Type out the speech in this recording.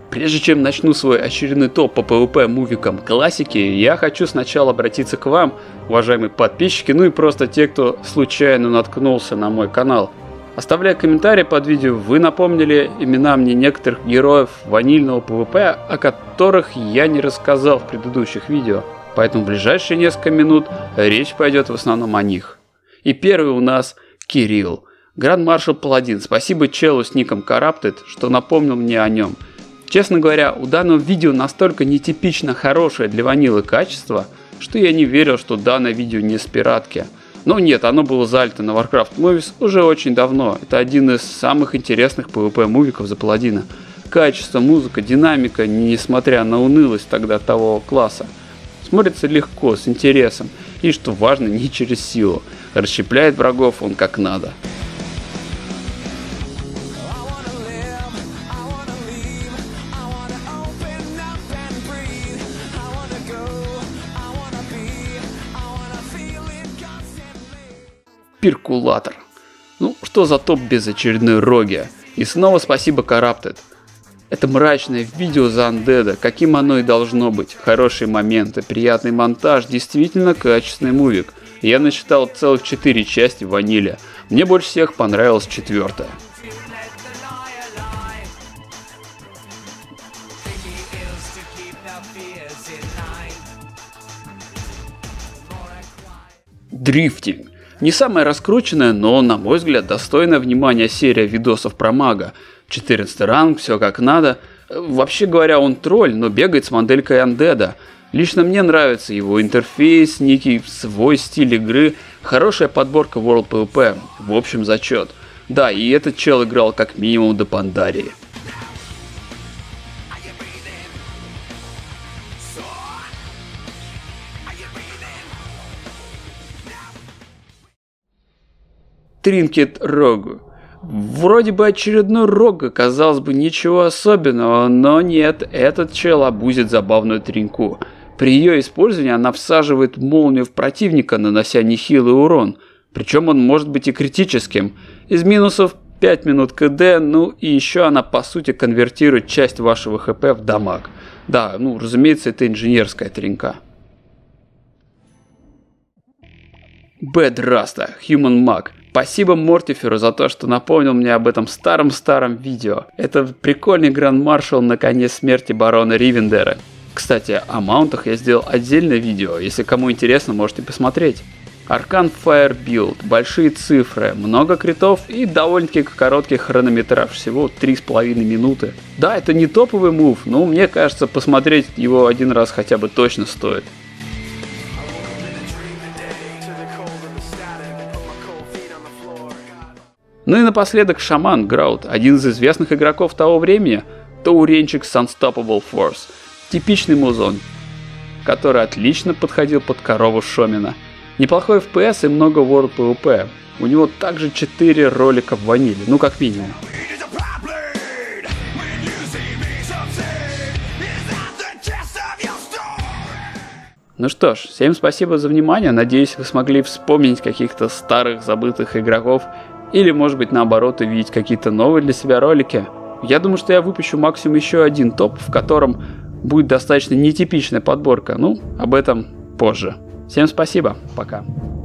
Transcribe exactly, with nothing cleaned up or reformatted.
Прежде чем начну свой очередной топ по PvP мувикам классики, я хочу сначала обратиться к вам, уважаемые подписчики, ну и просто те, кто случайно наткнулся на мой канал. Оставляя комментарии под видео, вы напомнили имена мне некоторых героев ванильного PvP, о которых я не рассказал в предыдущих видео. Поэтому в ближайшие несколько минут речь пойдет в основном о них. И первый у нас Кирилл, Гранд-маршал Паладин. Спасибо челу с ником Corrupted, что напомнил мне о нем. Честно говоря, у данного видео настолько нетипично хорошее для ванилы качество, что я не верил, что данное видео не с пиратки. Но нет, оно было залито на Warcraft Movies уже очень давно. Это один из самых интересных PvP мувиков за Паладина. Качество, музыка, динамика, несмотря на унылость тогда того класса, смотрится легко, с интересом и, что важно, не через силу. Расщепляет врагов он как надо. Перкулатор. Ну, что за топ без очередной роги? И снова спасибо Corrupted. Это мрачное видео за Undead, каким оно и должно быть. Хорошие моменты, приятный монтаж, действительно качественный мувик. Я насчитал целых четыре части в ваниле. Мне больше всех понравилась четвертая. Дрифтинг. Не самая раскрученная, но, на мой взгляд, достойная внимания серия видосов про мага. четырнадцатый ранг, все как надо. Вообще говоря, он тролль, но бегает с моделькой Undead. Лично мне нравится его интерфейс, некий свой стиль игры, хорошая подборка World PvP, в общем зачет. Да, и этот чел играл как минимум до Пандарии. Тринкет Рогу. Вроде бы очередной Рога, казалось бы, ничего особенного, но нет, этот чел абузит забавную тринку. При ее использовании она всаживает молнию в противника, нанося нехилый урон. Причем он может быть и критическим. Из минусов пять минут КД, ну и еще она по сути конвертирует часть вашего ХП в дамаг. Да, ну разумеется, это инженерская тринка. Бэд Раста, Human Mag. Спасибо Мортиферу за то, что напомнил мне об этом старом-старом видео. Это прикольный гранд-маршал на коне смерти барона Ривендера. Кстати, о маунтах я сделал отдельное видео, если кому интересно, можете посмотреть. Аркан Fire Build, большие цифры, много критов и довольно-таки короткий хронометраж, всего три с половиной минуты. Да, это не топовый мув, но мне кажется, посмотреть его один раз хотя бы точно стоит. Ну и напоследок Шаман Граут, один из известных игроков того времени, тауренчик с Unstoppable Force. Типичный музон, который отлично подходил под корову Шомина. Неплохой эф пи эс и много World PvP. У него также четыре ролика в ваниле, ну как минимум. Ну что ж, всем спасибо за внимание, надеюсь вы смогли вспомнить каких-то старых забытых игроков или может быть наоборот увидеть какие-то новые для себя ролики. Я думаю, что я выпущу максимум еще один топ, в котором будет достаточно нетипичная подборка, ну об этом позже. Всем спасибо, пока.